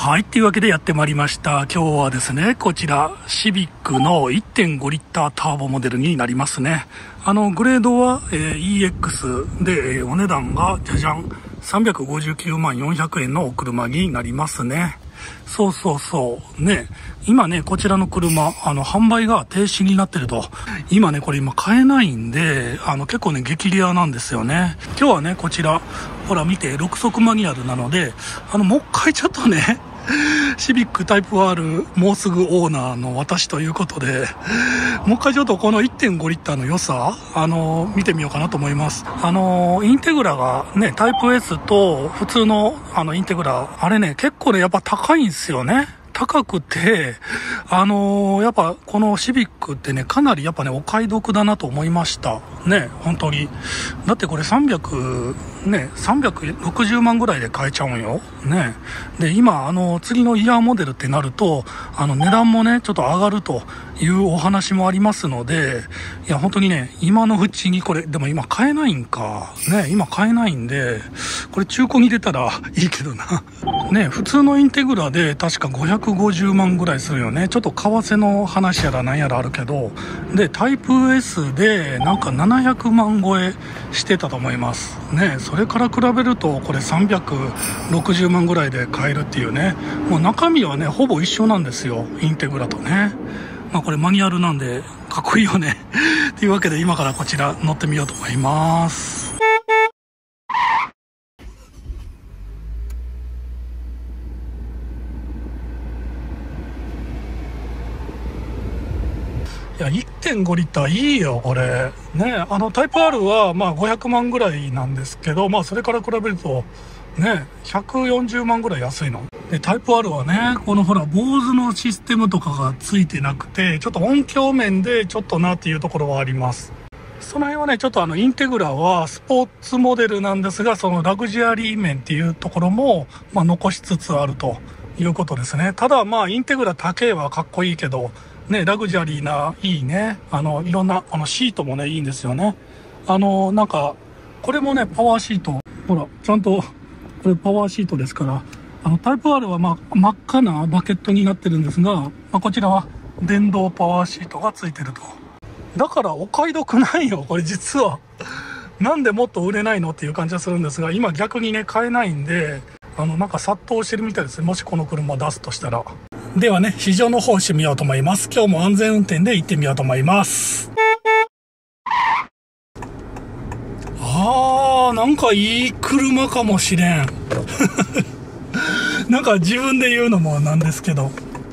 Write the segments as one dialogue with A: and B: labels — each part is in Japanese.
A: はい。っていうわけでやってまいりました。今日はですね、こちら、シビックの 1.5 リッターターボモデルになりますね。グレードは、EX で、お値段が、じゃじゃん、359万400円のお車になりますね。そうね。今ね、こちらの車、販売が停止になってると。今ね、これ今買えないんで、結構ね、激レアなんですよね。今日はね、こちら、ほら見て、6速マニュアルなので、もう一回ちょっとね、シビックタイプ R もうすぐオーナーの私ということで、もう一回ちょっとこの 1.5 リッターの良さ、見てみようかなと思います。インテグラがね、タイプ S と普通のインテグラ、あれね、結構ね、やっぱ高いんですよね。高くて、やっぱこのシビックってね、かなりやっぱね、お買い得だなと思いました。ね、本当に。だってこれ360万ぐらいで買えちゃうんよ。ね。で、今、次のイヤーモデルってなると、値段もね、ちょっと上がるというお話もありますので、いや、本当にね、今のうちにこれ、でも今買えないんか。ね、今買えないんで、これ中古に出たらいいけどな。ね、普通のインテグラで確か550万ぐらいするよね。ちょっと為替の話やら何やらあるけど、で、タイプ S でなんか700万超えしてたと思いますね。それから比べるとこれ360万ぐらいで買えるっていうね。もう中身はね、ほぼ一緒なんですよ、インテグラとね。まあこれマニュアルなんでかっこいいよねというわけで今からこちら乗ってみようと思います。いや、1.5 リッターいいよ、これ。ね、タイプ R は、まあ、500万ぐらいなんですけど、まあ、それから比べると、ね、140万ぐらい安いの。で、タイプ R はね、このほら、坊主のシステムとかがついてなくて、ちょっと音響面でちょっとなっていうところはあります。その辺はね、ちょっとインテグラはスポーツモデルなんですが、そのラグジュアリー面っていうところも、まあ、残しつつあるということですね。ただ、まあ、インテグラ高いはかっこいいけど、ね、ラグジュアリーな、いいね。いろんな、シートもね、いいんですよね。なんか、これもね、パワーシート。ほら、ちゃんと、これパワーシートですから、タイプ R は、まあ、真っ赤なバケットになってるんですが、まあ、こちらは電動パワーシートがついてると。だから、お買い得ないよ、これ実は。なんでもっと売れないのっていう感じはするんですが、今逆にね、買えないんで、なんか殺到してるみたいですね。もしこの車を出すとしたら。ではね、試乗の方してみようと思います。今日も安全運転で行ってみようと思います。なんかいい車かもしれん。なんか自分で言うのもなんですけど。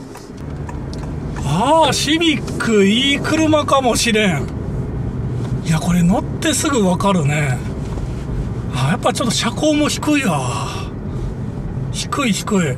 A: シビックいい車かもしれん。いや、これ乗ってすぐわかるね。やっぱちょっと車高も低いわ。低い。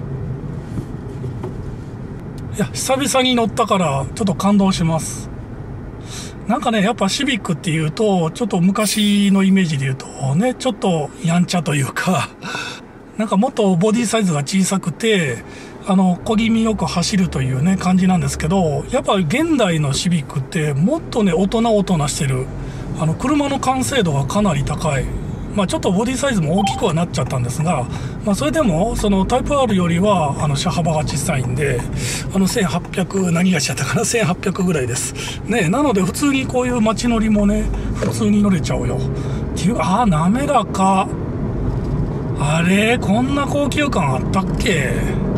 A: いや、久々に乗ったからちょっと感動します。なんかね、やっぱシビックっていうと、ちょっと昔のイメージで言うとね、ちょっとやんちゃというか、なんかもっとボディサイズが小さくて、小気味よく走るというね、感じなんですけど、やっぱ現代のシビックってもっとね、大人してる。車の完成度がかなり高い。まあちょっとボディサイズも大きくはなっちゃったんですが、まあそれでも、そのタイプ R よりは、車幅が小さいんで、1800、何がしちゃったかな、1800ぐらいです。ね、なので普通にこういう街乗りもね、普通に乗れちゃうよ。っていう、滑らか。あれ、こんな高級感あったっけ？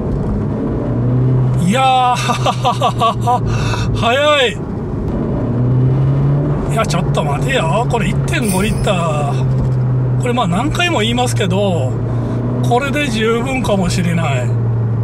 A: いやー、早い。いや、ちょっと待てよ。これ 1.5 リッター。これまあ何回も言いますけど、これで十分かもしれない。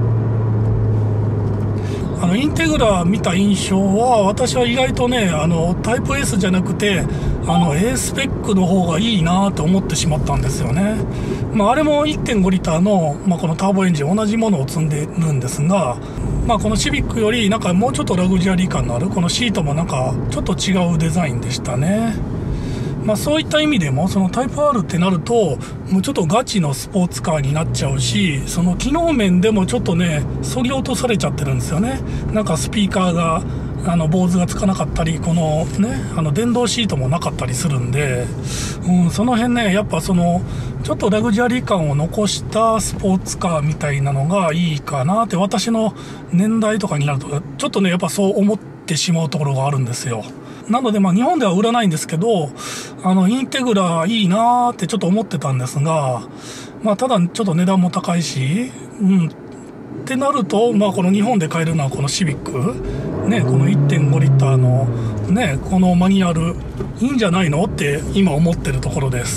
A: インテグラ見た印象は、私は意外とね、タイプ S じゃなくて、A スペックの方がいいなと思ってしまったんですよね。まあ、あれも 1.5 リッターの、まあ、このターボエンジン同じものを積んでるんですが、まあ、このシビックよりなんかもうちょっとラグジュアリー感のある、このシートもなんかちょっと違うデザインでしたね。まあそういった意味でも、そのタイプ R ってなると、もうちょっとガチのスポーツカーになっちゃうし、その機能面でもちょっとね、削ぎ落とされちゃってるんですよね。なんかスピーカーが、 坊主がつかなかったり、このね、電動シートもなかったりするんで、その辺ね、やっぱちょっとラグジュアリー感を残したスポーツカーみたいなのがいいかなって、私の年代とかになると、ちょっとね、やっぱそう思ってしまうところがあるんですよ。なので、日本では売らないんですけど、インテグラいいなーってちょっと思ってたんですが、ただちょっと値段も高いし、ってなると、この日本で買えるのはこのシビック、ね、この 1.5 リッターの、ね、このマニュアル、いいんじゃないのって今思ってるところです。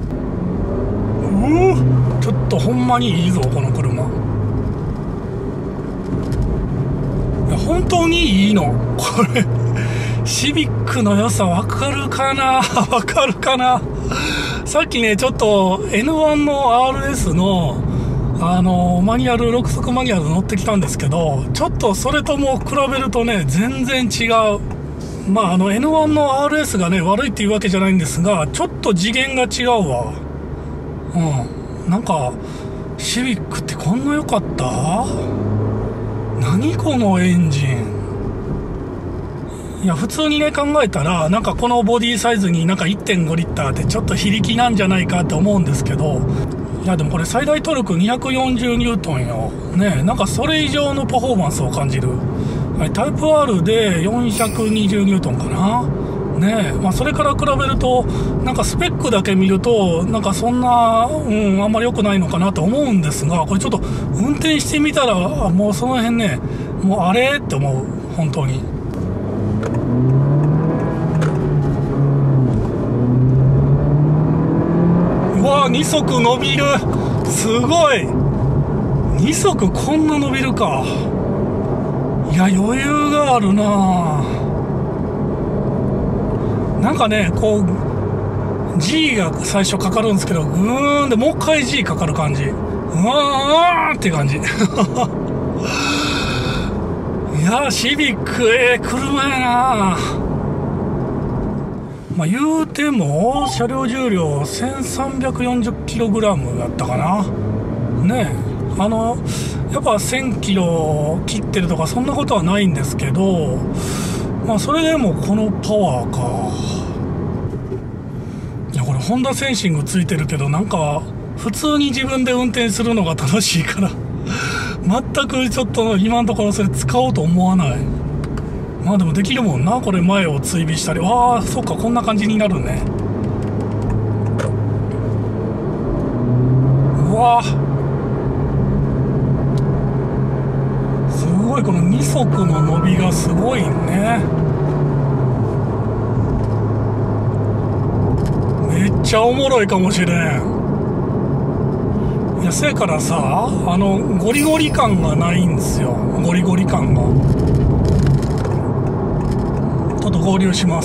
A: ちょっとほんまにいいぞ、この車。いや、本当にいいの。これ、シビックの良さわかるかなわかるかな。さっきね、ちょっと N1 の RS のマニュアル、6速マニュアル乗ってきたんですけど、ちょっとそれとも比べるとね、全然違う。N1 の RS がね、悪いっていうわけじゃないんですが、ちょっと次元が違うわ。なんか、シビックってこんな良かった？何このエンジン。いや、普通にね、考えたら、なんかこのボディサイズになんか 1.5 リッターってちょっと非力なんじゃないかって思うんですけど、いやでもこれ最大トルク240ニュートンよ。ね、なんかそれ以上のパフォーマンスを感じる。はい、タイプ R で420ニュートンかな。ね、それから比べると、なんかスペックだけ見ると、なんかそんな、あんまり良くないのかなと思うんですが、これちょっと運転してみたら、もうその辺ね、もうあれって思う。本当に。うわ、2速伸びる。すごい。2速こんな伸びるか。いや、余裕があるな。なんかね、こう G が最初かかるんですけど、グーンでもう一回 G かかる感じ。うわーって感じ。いや、シビック、車やな。言うても車両重量 1340kg だったかな。ねえ、やっぱ1000キロ切ってるとかそんなことはないんですけど、それでもこのパワーか。いや、これホンダセンシングついてるけど、なんか普通に自分で運転するのが楽しいから全くちょっと今のところそれ使おうと思わない。でもできるもんな、これ前を追尾したり。わあ、そっか、こんな感じになるね。うわー、すごい、この2速の伸びがすごいね。めっちゃおもろいかもしれん。いや、せやからさ、ゴリゴリ感がないんですよ。ゴリゴリ感が。ちょっと合流します。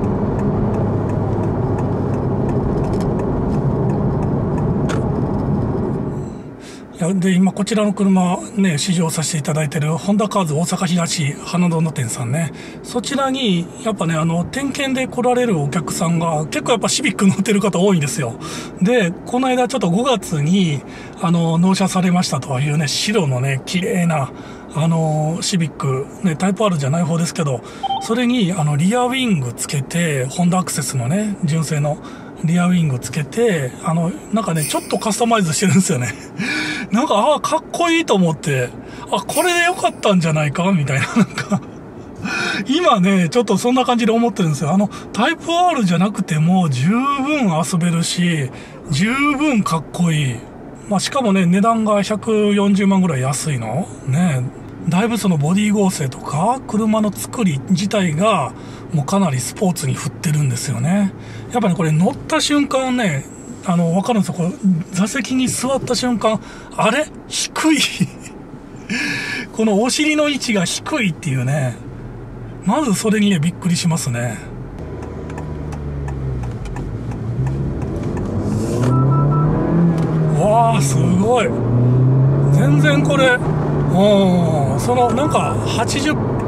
A: いやで、今こちらの車ね、試乗させていただいてるホンダカーズ大阪東花園店さんね、そちらにやっぱね、点検で来られるお客さんが結構やっぱシビック乗ってる方多いんですよ。で、この間ちょっと5月に納車されましたというね、白のね、綺麗なシビック、ね、タイプ R じゃない方ですけど、それにリアウィングつけて、ホンダアクセスのね、純正のリアウィングつけて、なんかね、ちょっとカスタマイズしてるんですよね。なんか、かっこいいと思って、これでよかったんじゃないかみたいな、なんか、今ね、ちょっとそんな感じで思ってるんですよ。タイプ R じゃなくても十分遊べるし、十分かっこいい。しかもね、値段が140万ぐらい安いのね。だいぶそのボディ合成とか、車の作り自体が、もうかなりスポーツに振ってるんですよね。やっぱね、これ乗った瞬間ね、わかるんですよ。これ座席に座った瞬間、あれ低い。このお尻の位置が低いっていうね。まずそれにね、びっくりしますね。わー、すごい。全然これ、なんか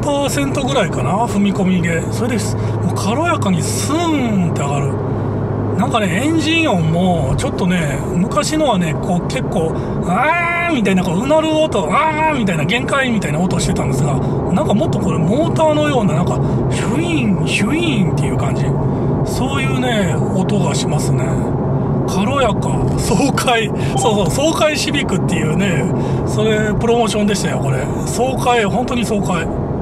A: 80% ぐらいかな、踏み込みで。それです。もう軽やかにスーンって上がる。 なんかね、エンジン音も、ちょっとね、昔のはね、こう結構、あーみたいな、こう、うなる音、あーみたいな、限界みたいな音してたんですが、なんかもっとこれ、モーターのような、なんか、ヒュイーン、ヒュイーンっていう感じ。そういうね、音がしますね。軽やか、爽快、そうそう、爽快シビックっていうね、それ、プロモーションでしたよ、これ。爽快、本当に爽快。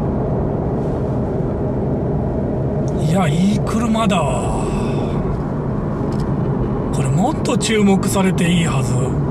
A: いや、いい車だわ。これもっと注目されていいはず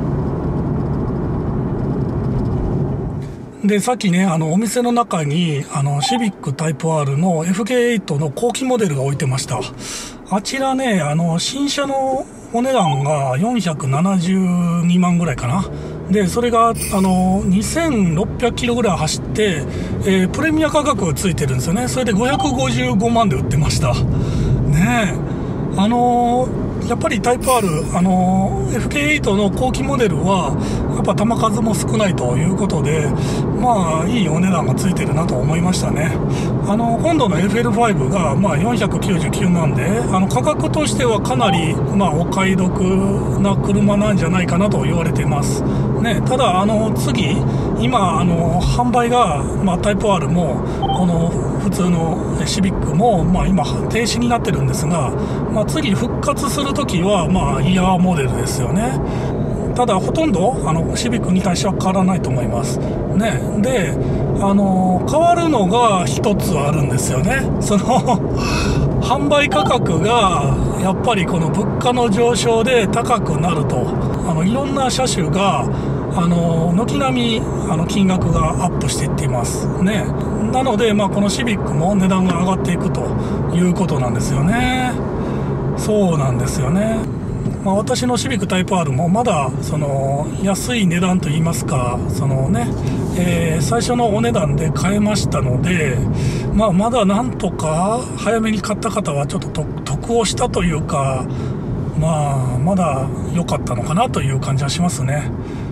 A: で、さっきね、お店の中にシビックタイプ R の FK8 の後期モデルが置いてました。あちらね、新車のお値段が472万ぐらいかな。で、それが2600キロぐらい走って、プレミア価格がついてるんですよね。それで555万で売ってましたね。やっぱりタイプ R、FK8 の後期モデルは、やっぱ球数も少ないということで、まあ、いいお値段がついてるなと思いましたね。今度の FL5 が、まあ、499万で、価格としてはかなり、まあ、お買い得な車なんじゃないかなと言われています。ね、ただ、次、今、販売が、まあ、タイプ R も、この、普通のシビックも、まあ、今、停止になってるんですが、まあ、次復活するときは、まあ、イヤーモデルですよね。ただ、ほとんど、シビックに対しては変わらないと思います。ね。で、変わるのが一つあるんですよね。販売価格が、やっぱりこの物価の上昇で高くなると、いろんな車種が、軒並み、金額がアップしていっていますね。なので、まあ、このシビックも値段が上がっていくということなんですよね。そうなんですよね。まあ、私のシビックタイプ R もまだ安い値段といいますか、最初のお値段で買えましたので、まあ、まだなんとか早めに買った方はちょっと得をしたというか、まあ、まだ良かったのかなという感じはしますね。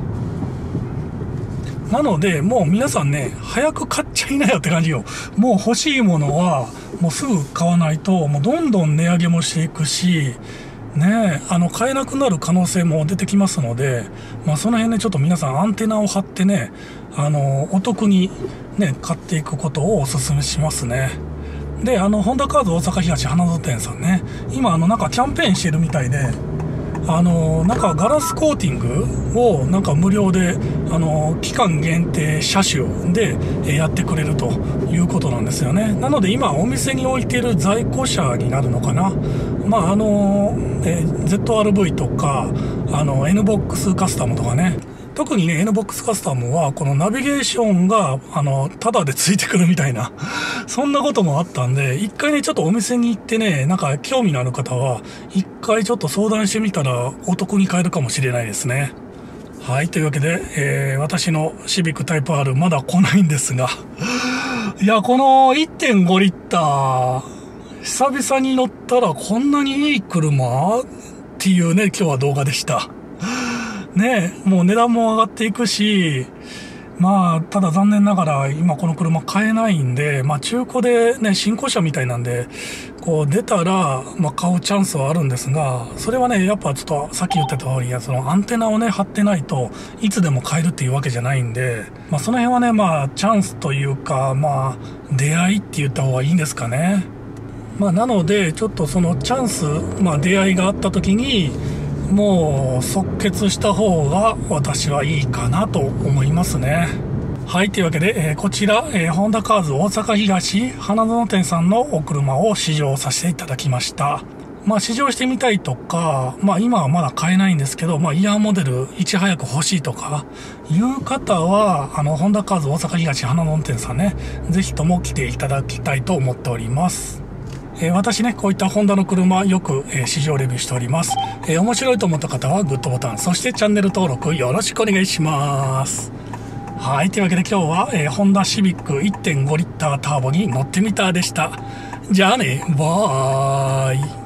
A: なので、もう皆さんね、早く買っちゃいなよって感じよ。もう欲しいものは、もうすぐ買わないと、もうどんどん値上げもしていくし、ねえ、買えなくなる可能性も出てきますので、まあその辺ね、ちょっと皆さんアンテナを張ってね、お得にね、買っていくことをお勧めしますね。で、ホンダカーズ大阪東花園店さんね、今なんかキャンペーンしてるみたいで、なんかガラスコーティングをなんか無料で、期間限定車種でやってくれるということなんですよね。なので今お店に置いている在庫車になるのかな。まあZRV とか、NBOX カスタムとかね。特にね、NBOX カスタムは、このナビゲーションが、タダでついてくるみたいな、そんなこともあったんで、一回ね、ちょっとお店に行ってね、なんか興味のある方は、一回ちょっと相談してみたら、お得に買えるかもしれないですね。はい、というわけで、私のシビックタイプ R まだ来ないんですが、いや、この 1.5 リッター、久々に乗ったらこんなにいい車っていうね、今日は動画でした。ねえ、もう値段も上がっていくし、まあ、ただ残念ながら今この車買えないんで、まあ中古でね、新古車みたいなんで、こう出たら、まあ買うチャンスはあるんですが、それはね、やっぱちょっとさっき言った通り、アンテナをね、張ってないといつでも買えるっていうわけじゃないんで、まあその辺はね、まあチャンスというか、まあ出会いって言った方がいいんですかね。まあなので、ちょっとそのチャンス、まあ出会いがあった時に、もう即決した方が私はいいかなと思いますね。はい、というわけで、こちら、ホンダカーズ大阪東花園店さんのお車を試乗させていただきました。まあ試乗してみたいとか、まあ今はまだ買えないんですけど、まあイヤーモデルいち早く欲しいとかいう方は、ホンダカーズ大阪東花園店さんね、ぜひとも来ていただきたいと思っております。私ね、こういったホンダの車よく、試乗レビューしております。面白いと思った方はグッドボタン、そしてチャンネル登録よろしくお願いします。はい、というわけで今日は、ホンダシビック 1.5 リッターターボに乗ってみたでした。じゃあね、バーイ。